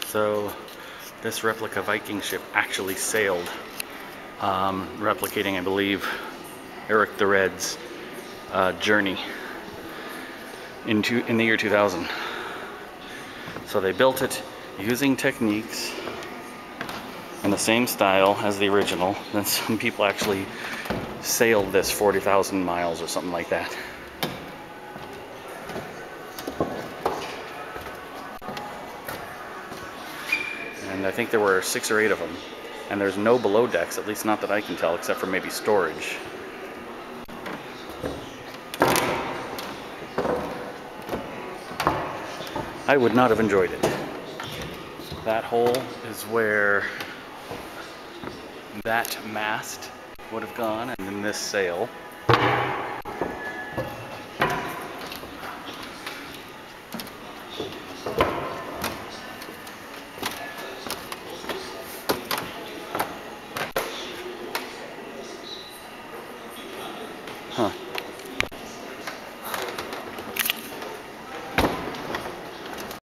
So this replica Viking ship actually sailed, replicating, I believe, Eric the Red's journey in the year 2000. So they built it using techniques in the same style as the original. Then some people actually sailed this 40,000 miles or something like that. And I think there were 6 or 8 of them. And there's no below decks, at least not that I can tell, except for maybe storage. I would not have enjoyed it. That hole is where that mast would have gone, and then this sail. Huh.